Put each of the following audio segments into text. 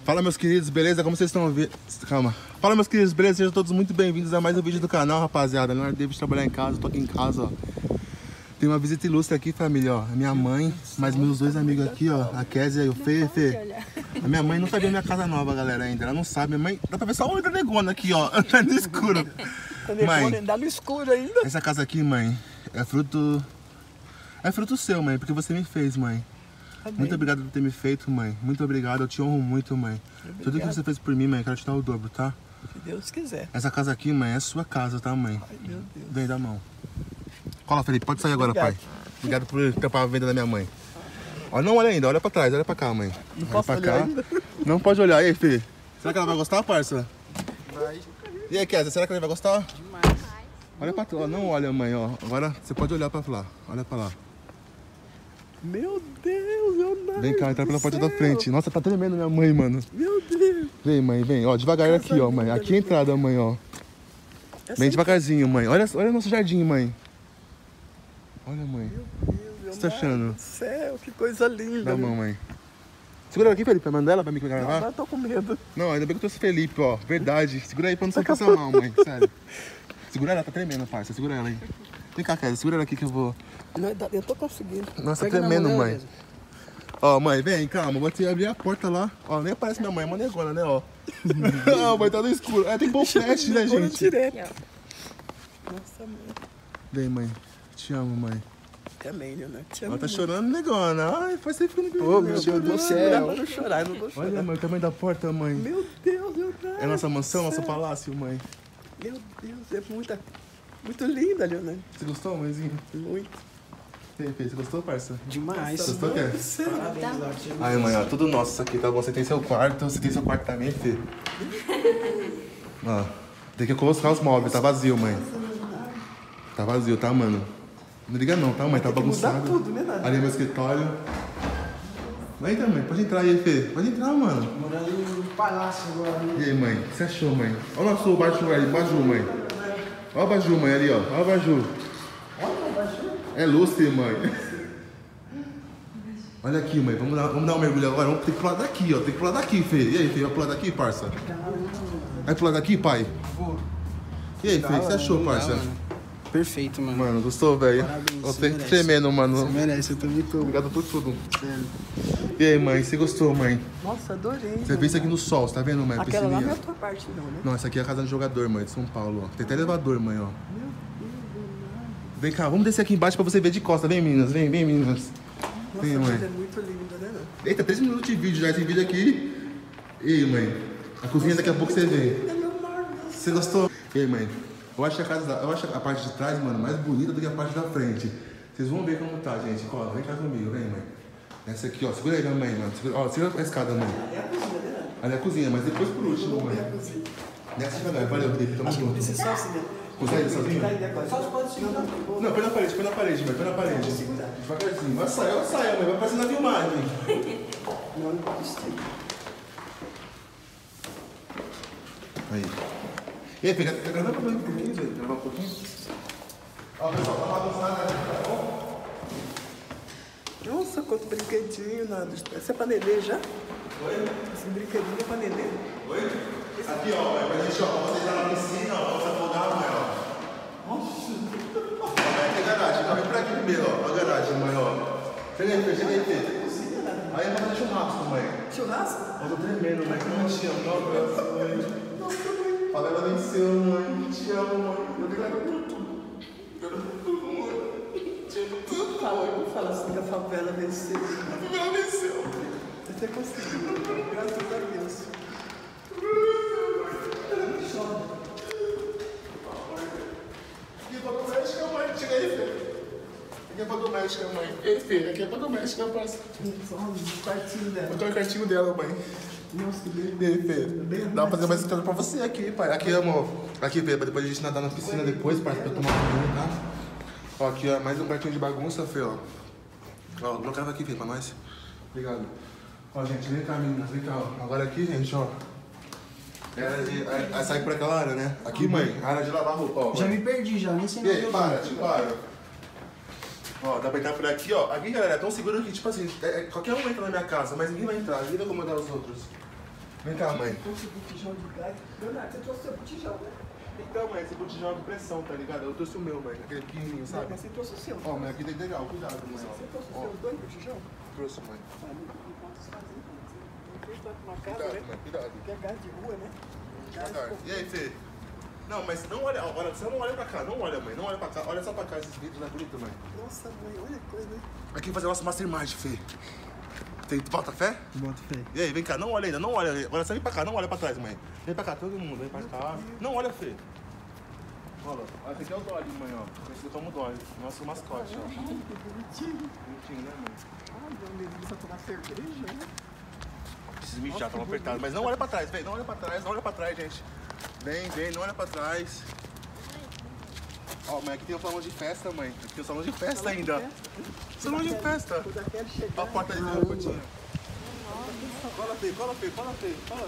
Fala, meus queridos, beleza? Como vocês estão ouvindo? Calma. Fala, meus queridos, beleza? Sejam todos muito bem-vindos a mais um vídeo do canal, rapaziada. Leonardo David trabalhar em casa, tô aqui em casa, ó. Tem uma visita ilustre aqui, família, ó. A minha mãe, mais meus dois amigos aqui, ó. A Kézia e o Fê. A minha mãe não tá vendo minha casa nova, galera, ainda. Ela não sabe. Minha mãe, dá pra ver só o olho da negona aqui, ó. Tá no escuro. Mãe, dá no escuro ainda. essa casa aqui, mãe, é fruto... É fruto seu, mãe, porque você me fez, mãe. Amém. Muito obrigado por ter me feito, mãe. Muito obrigado, eu te honro muito, mãe. Obrigado. Tudo que você fez por mim, mãe, eu quero te dar o dobro, tá? Se Deus quiser. Essa casa aqui, mãe, é sua casa, tá, mãe? Ai, meu Deus. Vem, dá a mão. Cola, Felipe, pode sair agora, Obrigado. pai. Obrigado por tampar a venda da minha mãe. Ó, não olha ainda, olha pra trás, olha pra cá, mãe. Não Olha posso pra olhar cá. ainda. Não pode olhar. E aí, Fê? Será que ela vai gostar, parça? Vai. E aí, Kézia, será que ela vai gostar? Demais. Olha pra trás, não olha, mãe, ó. Agora você pode olhar pra lá. Olha pra lá. Meu Deus, Leonardo. Vem cá, entra pela porta do da frente. Nossa, tá tremendo minha mãe, mano. Meu Deus. Vem, mãe, vem. Ó, devagar aqui, ó, mãe. Aqui é a entrada, mãe, ó. Bem devagarzinho, mãe. Olha o nosso jardim, mãe. Olha, mãe. Meu Deus, O que você tá achando? do céu, que coisa linda. Dá a mão, mãe. Segura ela aqui, Felipe. Manda ela pra mim gravar. Agora eu tô com medo. Não, ainda bem que eu trouxe Felipe, ó. Verdade. Segura aí pra não ser passar mal, mãe. Sério. Segura ela, tá tremendo, parça. Segura ela aí. Vem cá, Kézia. Segura ela aqui que eu vou... Não, eu tô conseguindo. Nossa, tá Pega na tremendo, mão, mãe. Elisa. Ó, mãe, vem, calma. Vou te abrir a porta lá. Ó, nem parece minha mãe. É uma negona, né, ó. Não, mãe, tá no escuro. É, tem que pôr o flash, né, Olha gente? direto. Nossa, mãe. Vem, mãe. Te amo, mãe. Também, Leonardo. Te Ela amo tá muito. chorando, negona. Ai, faz tempo que eu não vejo Ô, ela meu Deus chorando. do céu. Eu não chorar, eu não vou chorar. Olha, mãe, o tamanho da porta, mãe. Meu Deus, Leonardo. É nossa mansão, do nosso céu. palácio, mãe. Meu Deus, é muito linda, Leonardo. Você gostou, mãezinha? Muito. E aí, Fê, você gostou, parça? Demais. Gostou, Ké? Parabéns, Ai, mãe, ó, tudo nosso isso aqui, tá bom? Você tem seu quarto também, Fê. Ó, tem que colocar os móveis, tá vazio, mãe. Tá vazio, tá, mano? Não liga não, tá, mãe? Tá Tem que mudar bagunçado. tudo, né, Nada? Ali é meu escritório. Vai então, mãe, pode entrar aí, Fê. Pode entrar, mano. Morando no palácio agora. E aí, mãe, o que você achou, mãe? Olha o nosso Baju aí, Baju, mãe. Olha o Baju, mãe, ali, ó. Olha o Baju. Olha o Baju. É lustre, mãe. Olha aqui, mãe. Vamos dar um mergulho agora. Vamos ter que pular daqui, ó. Tem que pular daqui, Fê. E aí, Fê? Vai pular daqui, parça? Vai pular daqui, pai? Vou. E aí, Fê? O que você achou, parça? Perfeito, mano. Mano, gostou, velho? Parabéns, Eu você tenho que merece. tremendo, Você mano. merece, eu também tô. Obrigado por tudo. Sério. E aí, mãe? Você gostou, mãe? Nossa, adorei. Você vê isso aqui no sol, você tá vendo, mãe? Aquela lá não é a Piscininha. tua parte, não, né? Não, essa aqui é a casa do jogador, mãe, de São Paulo, ó. Tem até elevador, mãe, ó. Vem cá, vamos descer aqui embaixo pra você ver de costa. Vem, meninas. Vem, meninas. Nossa, Vem, mas mãe. é muito linda, né? Não? Eita, 3 minutos de vídeo já, esse vídeo aqui. E aí, mãe? A cozinha daqui a pouco você vê. É Leonardo. Você gostou? E aí, mãe? Eu acho a parte de trás, mano, mais bonita do que a parte da frente. Vocês vão ver como tá, gente. Ó, vem cá comigo, vem, mãe. Essa aqui, ó. Segura aí, minha mãe, mano. Segura a escada, mãe. É a cozinha, né? Ali é a cozinha, mas depois por último, mãe. É a cozinha. Desce devagar, valeu, Felipe. Tamo junto. Esse é só assim, né? Consegue sozinho? Só pode segurar. Não, põe na parede, mãe. Põe na parede. Devagarzinho. Vai sair, mãe. Vai aparecer na filmagem. Não, não pode ser. Aí. E aí, pega gravando um pouquinho, velho. Gravar um pouquinho. Ó, pessoal, tá bagunçado, né? Tá bom? Nossa, quanto brinquedinho, Nada. Essa é pra Nenê já? Oi? Esse brinquedinho é pra Nenê. Oi? Aqui, ó, é pra gente, ó, pra vocês lá na piscina, ó, pra você afogar, mãe, ó. Nossa. Aqui é a garagem, ó, vem por aqui primeiro, ó, a garagem, mãe, ó. Chega aí, Fê. Aí é pra fazer churrasco, mãe. Churrasco? Eu tô tremendo, mãe, que eu não te amo, não, abraço, mãe. Fala, ela venceu, mãe, te amo, mãe. Eu obrigado por tudo. Obrigado por tudo, mãe. Te amo tudo. Fala assim que a favela venceu. A favela venceu. Você conseguiu. Graças a Deus. Aqui é pra doméstica, mãe. Chega aí, Fê. Aqui é pra doméstica, mãe. Ei, Fê, aqui é pra doméstica, parça. O quartinho dela. Botou o cartinho dela, mãe. Nossa, que bem. E aí, Fê? Dá pra fazer mais coisa pra você aqui, pai. Aqui, amor. Aqui, Fê, pra depois a gente nadar na piscina depois, pai, pra tomar um banho, tá? Ó, aqui, ó, mais um quartinho de bagunça, Fê, ó. Ó, colocava aqui, Fê, pra nós. Obrigado. Ó, gente, vem cá, meninas, vem cá, ó. Agora aqui, gente, ó. Aí sai por aquela área, né? Aqui, mãe, área de lavar roupa, ó. Já me perdi, já nem sei E mais aí, o que eu para, tô. tio, para. Ó, dá pra entrar por aqui, ó. Aqui, galera, é tão seguro que, tipo assim, qualquer um entra na minha casa, mas ninguém vai entrar. Ninguém vai incomodar os outros. Vem cá, mãe. Trouxe botijão de gás. Leonardo, você trouxe seu botijão, né? Então, mãe, esse botijão é de pressão, tá ligado? Eu trouxe o meu, mãe, aquele pequenininho, sabe? Mas você trouxe o seu. Ó, mãe, aqui tem legal, cuidado, mãe. Você trouxe o Ó, seu dois botijão? trouxe, mãe. Você está com uma casa, Cuidado, né? mãe, cuidado. Que é gás de rua, né? Devagar. E aí, Fê? Não, mas não olha, olha, você não olha pra cá, não olha, mãe, não olha pra cá, olha só pra cá esses vídeos, não é bonito, mãe? Nossa, mãe, olha que coisa, né? Aqui fazer nosso mastermind, Fê. Tem bota fé? Bota fé. E aí, vem cá, não olha ainda, não olha. Agora você vem pra cá, não olha pra trás, mãe. Vem pra cá, todo mundo, vem pra cá. Não olha, Fê. Olha, esse aqui é o Dolly, mãe, ó. Esse aqui é o Dolly, nosso mascote, ó. Que bonitinho. Bonitinho, né, mãe? Ai, Deus me livre, vai tomar cerveja, né? Esses mijar estão apertados, mas não olha pra trás, vem, não olha pra trás, não olha pra trás, gente. Vem, vem, não olha pra trás. Ó, mãe, aqui tem um salão de festa, mãe. Aqui tem um salão de festa ainda. Salão de festa. Quando a Kelly chegar... Ó a porta ali, meu potinho. Cola, Fê, cola, Fê, cola, Fê, cola.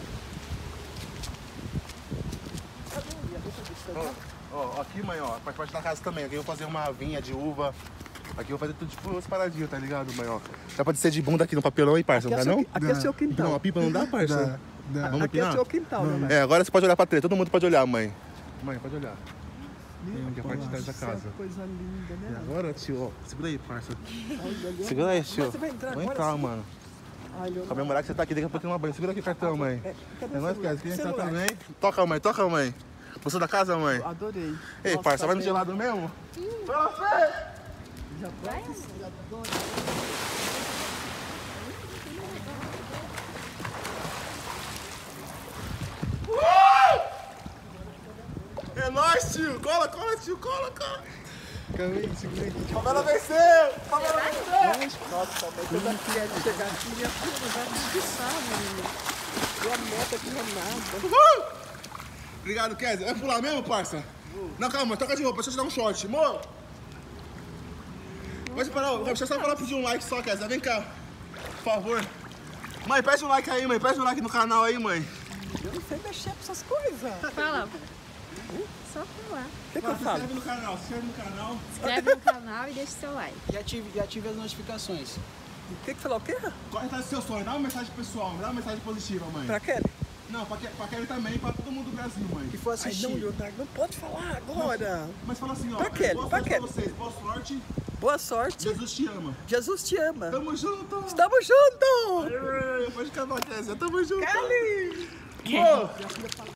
Ó, aqui, mãe, ó, faz parte da casa também. Aqui eu vou fazer uma vinha de uva. Aqui eu vou fazer tudo tipo umas paradinhas, tá ligado, mãe, ó. Dá pra descer de bunda aqui no papelão aí, parça, não dá não? Aqui é seu quintal. Não, a pipa não dá, parça? Dá. Vamos Aqui é empinar? seu quintal, né? É, agora você pode olhar pra trás, todo mundo pode olhar, mãe. Mãe, pode olhar. Aqui é a parte de trás da casa. Coisa linda, E né? agora, tio, ó, segura aí, parça. Olha, Segura aí, tio. Mas você vai entrar Vou agora, entrar, sim? mano. Ai, Leonardo. Comemorar que você tá aqui, daqui a pouco eu uma banho. Segura aqui o cartão, mãe. Cadê É o nóis, celular? quer entrar Celular. também? Toca, mãe, toca, mãe. Gostou da casa, mãe? Adorei. Ei, Nossa, parça, vai no bem. gelado mesmo? Fala, Fê! Já vai? Já adoro. É nóis, tio! Cola, cola, tio! Cola, cola! Calma aí, segura aí. Favela venceu! Favela venceu! Nossa, mas toda criança chegar aqui, minha filha vai me despistar, menino. Tua meta aqui não é nada. Uhul! Obrigado, Kézia. Vai pular mesmo, parça? Não, calma, troca de roupa, deixa eu te dar um short. Amor! Pode parar, deixa eu só falar pedir um like só, Kézia. Vem cá, por favor. Mãe, pede um like aí, mãe. Pede um like no canal aí, mãe. Eu não sei mexer com essas coisas. Fala. Só falar. O que eu Se falo? inscreve no canal, se inscreve no canal. Inscreve no canal e deixa seu like. E ative as notificações. O que falar o quê? Corre atrás do seu sonho, dá uma mensagem pessoal, dá uma mensagem positiva, mãe. Pra Kelly? Não, pra Kelly também, pra todo mundo do Brasil, mãe. Que for Ai, assistir. não, Leonardo, não pode falar agora. Mas fala assim, ó. Pra Kelly, boa pra sorte Kelly. vocês, boa sorte. Boa sorte. Jesus te ama. Jesus te ama. Tamo junto! Estamos juntos. Pode acabar, Kézia. Tamo junto! Kelly! Amor!